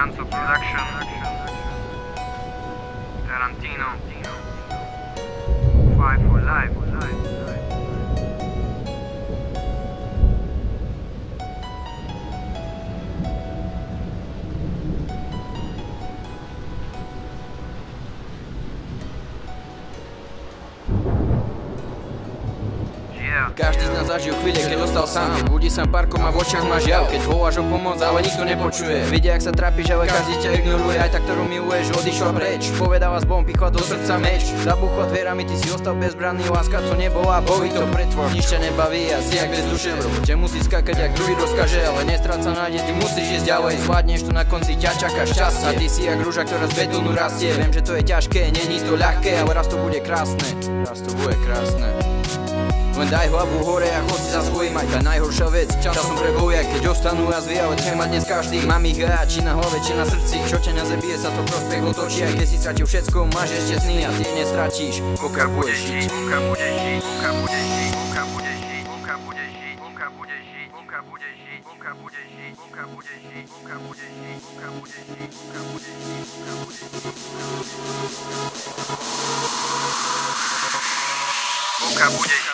Janso Production, Tarantino, Five for Life. Každý z nás zažil chvíle, keď ostal sám. Budí sa parkom a v očiach má žiaľ, keď voláš o pomoc, ale nikto nepočuje. Vidia, jak sa trápiš, ale každý ťa ignoruje. Aj tak, ktorú miluješ, odišla preč. Povedala z bomb, pichla do srdca meč. Zabuchla dverami, ty si ostal bezbranný. Láska to nebola, boli to pretvor. Nič ťa nebaví a si jak bez duše. V robote musí skakať, jak druhý rozkaže, ale nestráca nádej, ty musíš ísť ďalej. Zvládneš to, na konci ťa čaká šťastie. A ty si jak rúža, ktorá z betónu rastie. Viem, že to je ťažké, není to ľahké, ale raz to bude krásne. Raz to bude krásne. Len daj hlavu hore a chod si za svojím, aj tá najhoršia vec časom prebojuje, keď ostanú a zvie, ale teba dnes každý. Mám ich a či na hlave, či na srdci, čo ťa nezabije, sa to prospech otočí. Aj keď si stratil všetko, máš ešte sny a ty nestratíš, pokiaľ budeš žiť. Pokiaľ budeš žiť, pokiaľ budeš žiť, pokiaľ budeš žiť, pokiaľ budeš žiť, pokiaľ budeš žiť, pokiaľ budeš žiť, pokiaľ budeš žiť, pokiaľ budeš žiť, pokiaľ budeš žiť, pokiaľ budeš žiť, pokiaľ budeš žiť, pokiaľ budeš žiť, pokiaľ budeš žiť, pokiaľ budeš žiť.